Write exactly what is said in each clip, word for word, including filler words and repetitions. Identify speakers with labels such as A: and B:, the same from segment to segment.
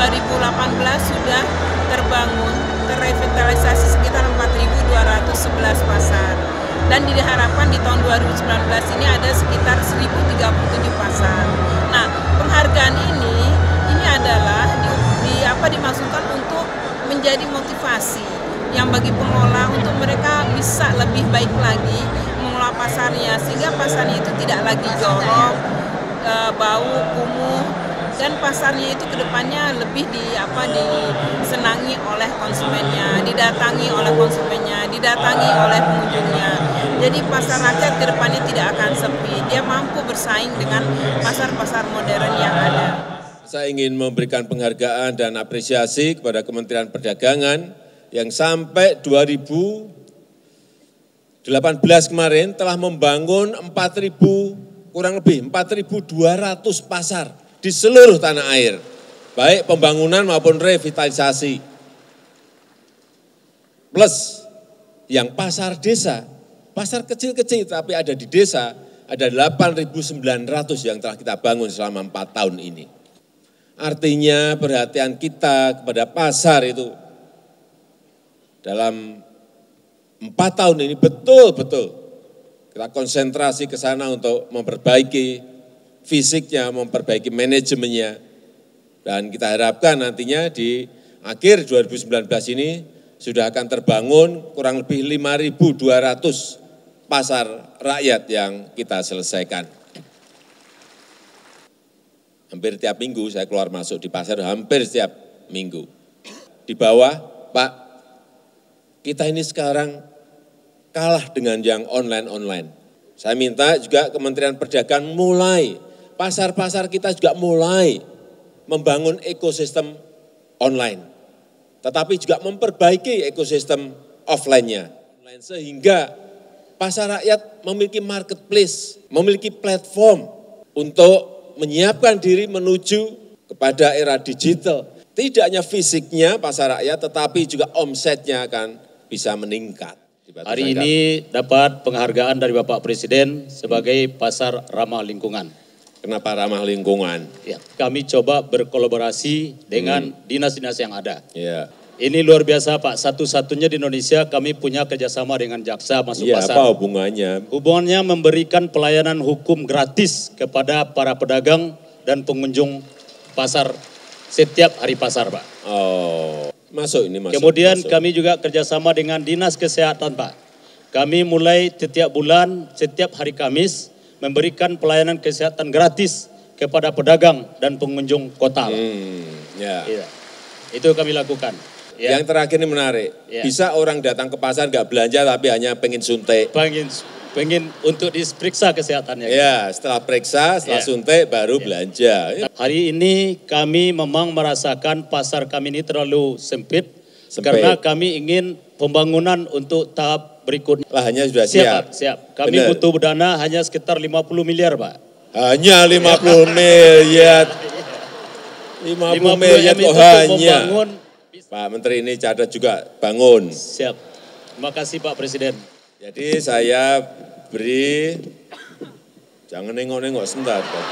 A: dua ribu delapan belas sudah terbangun, terrevitalisasi sekitar empat ribu dua ratus sebelas pasar. Dan diharapkan di tahun dua ribu sembilan belas ini ada sekitar seribu tiga puluh tujuh pasar. Nah, penghargaan ini ini adalah di, di apa dimaksudkan untuk menjadi motivasi yang bagi pengelola untuk mereka bisa lebih baik lagi mengelola pasarnya, sehingga pasarnya itu tidak lagi jorok, e, bau, kumuh, dan pasarnya itu kedepannya lebih di apa disenangi oleh konsumennya, didatangi oleh konsumennya, didatangi oleh pengunjungnya. Jadi pasar rakyat kedepannya tidak akan sepi, dia mampu bersaing dengan pasar-pasar modern yang ada.
B: Saya ingin memberikan penghargaan dan apresiasi kepada Kementerian Perdagangan yang sampai dua ribu delapan belas kemarin telah membangun empat ribu, kurang lebih empat ribu dua ratus pasar di seluruh tanah air, baik pembangunan maupun revitalisasi. Plus yang pasar desa, pasar kecil-kecil tapi ada di desa, ada delapan ribu sembilan ratus yang telah kita bangun selama empat tahun ini. Artinya perhatian kita kepada pasar itu dalam empat tahun ini betul-betul kita konsentrasi ke sana untuk memperbaiki fisiknya, memperbaiki manajemennya. Dan kita harapkan nantinya di akhir dua ribu sembilan belas ini sudah akan terbangun kurang lebih lima ribu dua ratus pasar rakyat yang kita selesaikan. Hampir tiap minggu saya keluar masuk di pasar, hampir setiap minggu. Di bawah, Pak, kita ini sekarang kalah dengan yang online-online. Saya minta juga Kementerian Perdagangan mulai, pasar-pasar kita juga mulai membangun ekosistem online. Tetapi juga memperbaiki ekosistem offline-nya. Sehingga pasar rakyat memiliki marketplace, memiliki platform untuk menyiapkan diri menuju kepada era digital. Tidak hanya fisiknya pasar rakyat, tetapi juga omsetnya akan bisa meningkat.
C: Hari ini dapat penghargaan dari Bapak Presiden sebagai pasar ramah lingkungan.
B: Kenapa ramah lingkungan?
C: Ya, kami coba berkolaborasi dengan dinas-dinas hmm. yang ada.
B: Ya.
C: Ini luar biasa Pak, satu-satunya di Indonesia kami punya kerjasama dengan jaksa masuk
B: ya,
C: pasar.
B: Apa hubungannya?
C: Hubungannya memberikan pelayanan hukum gratis kepada para pedagang dan pengunjung pasar setiap hari pasar Pak.
B: Oh, masuk ini masuk.
C: Kemudian
B: masuk.
C: kami juga kerjasama dengan Dinas Kesehatan Pak. Kami mulai setiap bulan, setiap hari Kamis memberikan pelayanan kesehatan gratis kepada pedagang dan pengunjung kota Pak. Hmm,
B: ya.
C: Ya. Itu kami lakukan. Ya.
B: Yang terakhir ini menarik, ya. Bisa orang datang ke pasar nggak belanja tapi hanya pengen suntik.
C: Pengen, pengen untuk diperiksa kesehatannya.
B: Ya, setelah periksa, setelah ya. suntik baru ya. belanja.
C: Hari ini kami memang merasakan pasar kami ini terlalu sempit, sempit. Karena kami ingin pembangunan untuk tahap berikutnya.
B: Lahannya sudah
C: siap.
B: siap.
C: Pak, siap. Kami Bener. butuh dana hanya sekitar lima puluh miliar Pak.
B: Hanya lima puluh miliar. lima puluh miliar kok hanya. Pak Menteri ini catat juga bangun.
C: Siap. Terima kasih Pak Presiden.
B: Jadi saya beri, jangan nengok-nengok sebentar. Pak.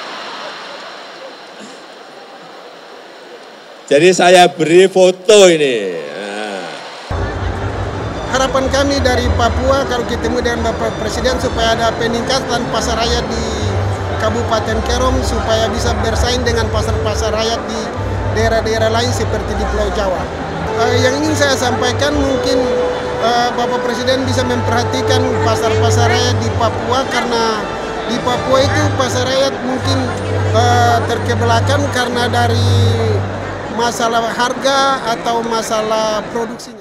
B: Jadi saya beri foto ini. Nah.
D: Harapan kami dari Papua kalau ketemu dengan Bapak Presiden supaya ada peningkatan pasar rakyat di Kabupaten Kerom supaya bisa bersaing dengan pasar-pasar rakyat di daerah-daerah lain seperti di Pulau Jawa. Uh, yang ingin saya sampaikan mungkin uh, Bapak Presiden bisa memperhatikan pasar-pasar rakyat di Papua karena di Papua itu pasar rakyat mungkin uh, terkebelakang karena dari masalah harga atau masalah produksinya.